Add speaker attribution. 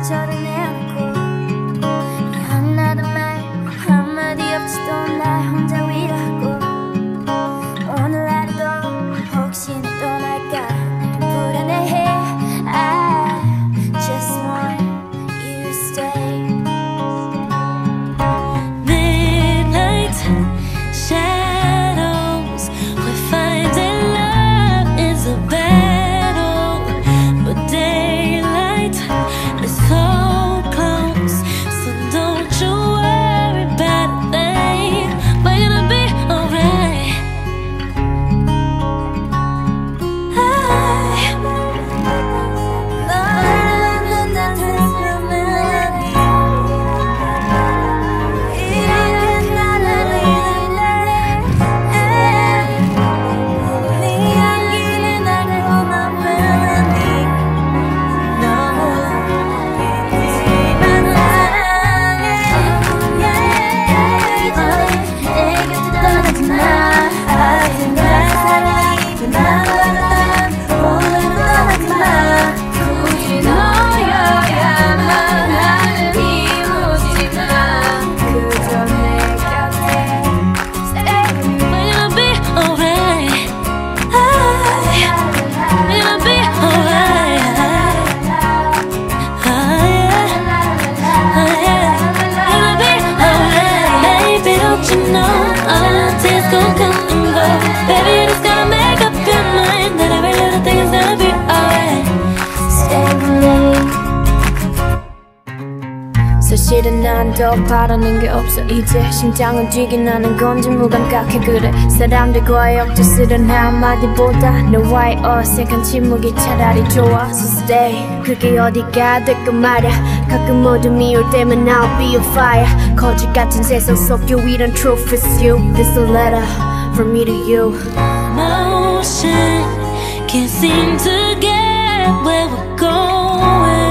Speaker 1: 저를 내어놓고 미안하단 말 한마디 없이도 날 혼자 위로하고 오늘 하루도 혹시나 떠날까 늘 불안해해. I just want you to stay.
Speaker 2: Midnight shadows, we find that love is a battle, but daylight is so close, so don't you worry about a thing. We're gonna be alright. Baby, just gotta make up your mind that every little thing is gonna be alright.
Speaker 1: Stay with me. 사실은 난 더 바라는 게 없어. 이제 심장은 뛰긴 하는 건지 무감각해. 그래 사람들과의 억지스런 한마디보다 너와의 어색한 침묵이 차라리 좋아. So stay. 그게 어디가 될까 말야. 가끔 어둠이 올 때면 I'll be on fire. 거짓 같은 세상 속 유일한 truth is you. This a letter from me to you.
Speaker 2: Motion can't seem to get where we're going.